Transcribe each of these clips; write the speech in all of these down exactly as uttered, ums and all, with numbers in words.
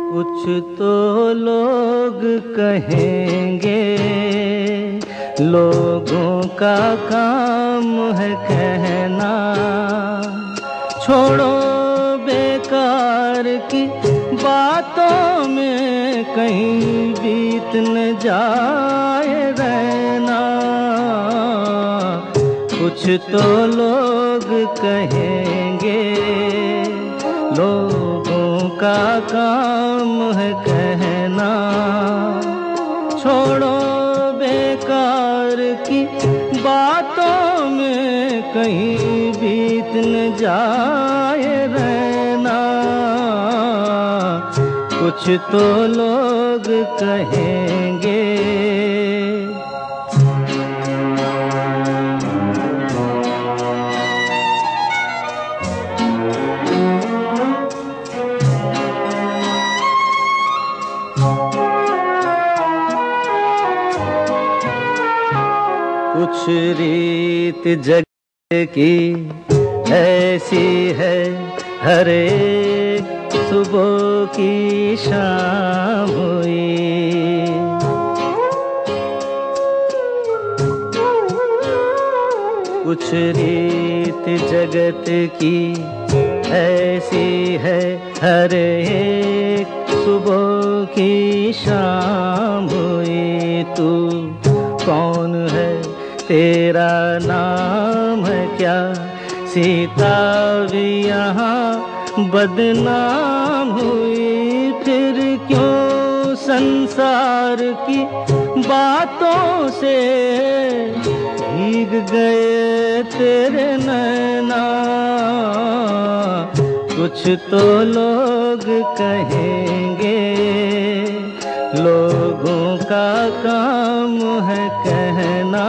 कुछ तो लोग कहेंगे, लोगों का काम है कहना। छोड़ो बेकार की बातों में कहीं बीत न जाए रहना। कुछ तो लोग कहेंगे, लोगों का काम है कहना। छोड़ो बेकार की बातों में कहीं बीत न जाए रहना। कुछ तो लोग कहेंगे। कुछ रीत जग की ऐसी है, हर एक सुबह की शाम हुई। कुछ रीत जगत की ऐसी है, हर एक सुबह की शाम हुई। तू कौन है, तेरा नाम है क्या? सीता भी यहाँ बदनाम हुई। फिर क्यों संसार की बातों से भीग गए तेरे नैना। कुछ तो लोग कहेंगे, लोगों का काम है कहना।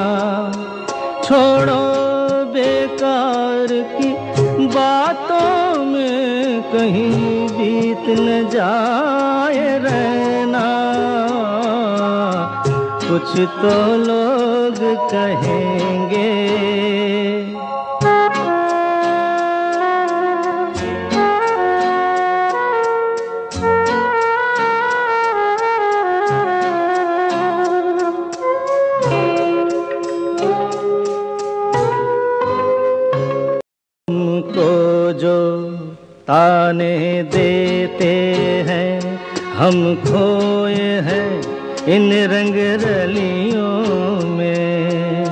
छोड़ो बेकार की बातों में कहीं बीत न जाए रहना। कुछ तो लोग कहेंगे। हमको जो ताने देते हैं, हम खोए हैं इन रंग रलियों में।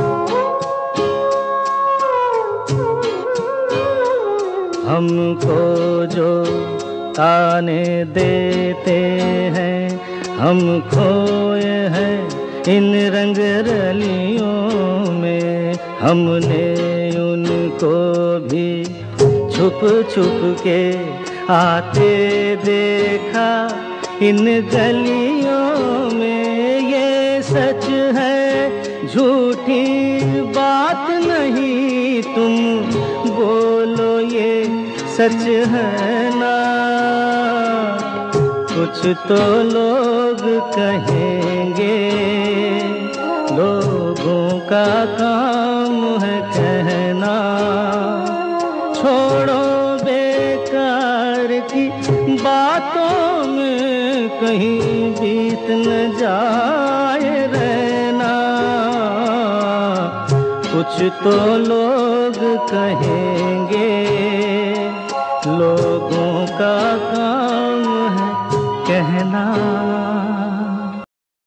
हमको जो ताने देते हैं, हम खोए हैं इन रंग रलियों में। हमने उनको भी छुप छुप के आते देखा इन गलियों में। ये सच है झूठी बात नहीं, तुम बोलो ये सच है ना। कुछ तो लोग कहेंगे, लोगों का काम है कहना। छोड़ो बेकार की बातों में कहीं बीत न जाए रहना। कुछ तो लोग कहेंगे, लोगों का काम है कहना।